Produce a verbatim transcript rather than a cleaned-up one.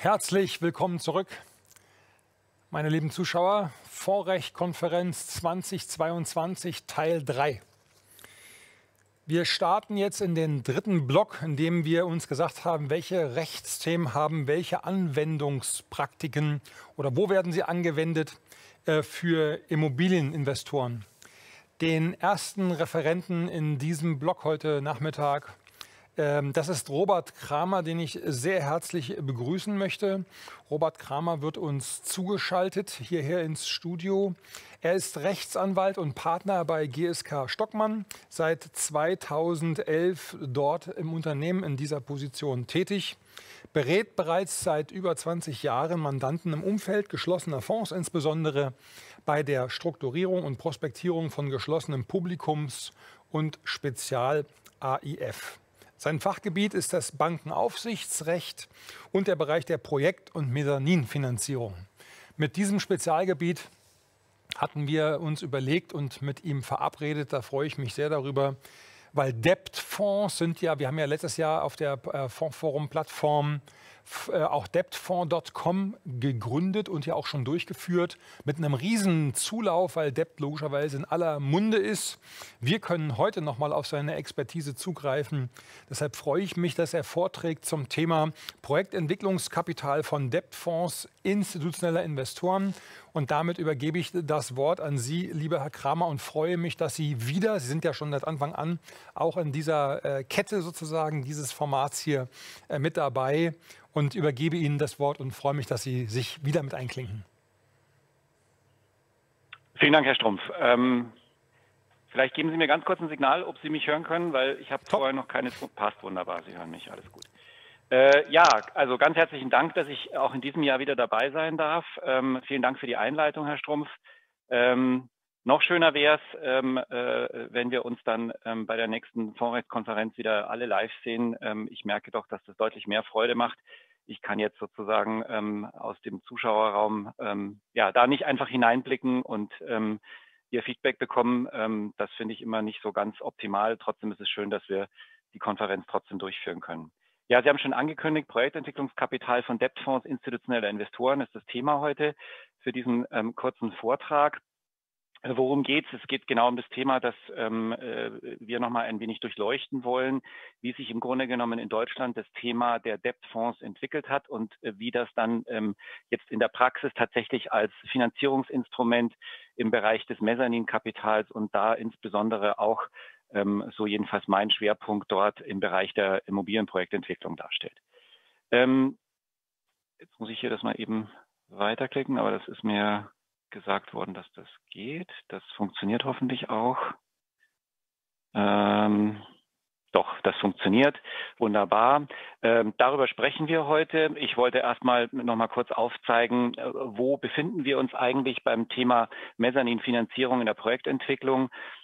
Herzlich willkommen zurück, meine lieben Zuschauer. Fondsrecht-Konferenz zweitausendzweiundzwanzig Teil drei. Wir starten jetzt in den dritten Block, in dem wir uns gesagt haben, welche Rechtsthemen haben welche Anwendungspraktiken oder wo werden sie angewendet äh, für Immobilieninvestoren. Den ersten Referenten in diesem Block heute Nachmittag, das ist Robert Kramer, den ich sehr herzlich begrüßen möchte. Robert Kramer wird uns zugeschaltet hierher ins Studio. Er ist Rechtsanwalt und Partner bei G S K Stockmann, seit zweitausendelf dort im Unternehmen in dieser Position tätig. Berät bereits seit über zwanzig Jahren Mandanten im Umfeld geschlossener Fonds, insbesondere bei der Strukturierung und Prospektierung von geschlossenem Publikums- und Spezial-A I F. Sein Fachgebiet ist das Bankenaufsichtsrecht und der Bereich der Projekt- und Mezzaninfinanzierung. Mit diesem Spezialgebiet hatten wir uns überlegt und mit ihm verabredet, da freue ich mich sehr darüber, weil Debtfonds sind ja, wir haben ja letztes Jahr auf der Fondsforum-Plattform auch debtfonds Punkt com gegründet und ja auch schon durchgeführt mit einem riesen Zulauf, weil Debt logischerweise in aller Munde ist. Wir können heute noch mal auf seine Expertise zugreifen. Deshalb freue ich mich, dass er vorträgt zum Thema Projektentwicklungskapital von Debtfonds institutioneller Investoren. Und damit übergebe ich das Wort an Sie, lieber Herr Kramer, und freue mich, dass Sie wieder, Sie sind ja schon seit Anfang an auch in dieser äh, Kette sozusagen dieses Formats hier äh, mit dabei, und übergebe Ihnen das Wort und freue mich, dass Sie sich wieder mit einklinken. Vielen Dank, Herr Strumpf. Ähm, vielleicht geben Sie mir ganz kurz ein Signal, ob Sie mich hören können, weil ich habe vorher noch keine... Passt wunderbar, Sie hören mich, alles gut. Äh, ja, also ganz herzlichen Dank, dass ich auch in diesem Jahr wieder dabei sein darf. Ähm, vielen Dank für die Einleitung, Herr Strumpf. Ähm, noch schöner wäre es, ähm, äh, wenn wir uns dann ähm, bei der nächsten Fondsrechtskonferenz wieder alle live sehen. Ähm, ich merke doch, dass das deutlich mehr Freude macht. Ich kann jetzt sozusagen ähm, aus dem Zuschauerraum ähm, ja da nicht einfach hineinblicken und ähm, Ihr Feedback bekommen. Ähm, das finde ich immer nicht so ganz optimal. Trotzdem ist es schön, dass wir die Konferenz trotzdem durchführen können. Ja, Sie haben schon angekündigt, Projektentwicklungskapital von Debtfonds institutioneller Investoren ist das Thema heute für diesen ähm, kurzen Vortrag. Worum geht es? Es geht genau um das Thema, das ähm, äh, wir nochmal ein wenig durchleuchten wollen, wie sich im Grunde genommen in Deutschland das Thema der Debtfonds entwickelt hat und äh, wie das dann ähm, jetzt in der Praxis tatsächlich als Finanzierungsinstrument im Bereich des Mezzaninkapitals und da insbesondere auch, ähm, so jedenfalls mein Schwerpunkt dort im Bereich der Immobilienprojektentwicklung darstellt. Ähm, jetzt muss ich hier das mal eben weiterklicken, aber das ist mir gesagt worden, dass das geht. Das funktioniert hoffentlich auch. Ähm, doch, das funktioniert. Wunderbar. Ähm, darüber sprechen wir heute. Ich wollte erstmal noch mal kurz aufzeigen, äh, wo befinden wir uns eigentlich beim Thema Mezzaninfinanzierung in der Projektentwicklung.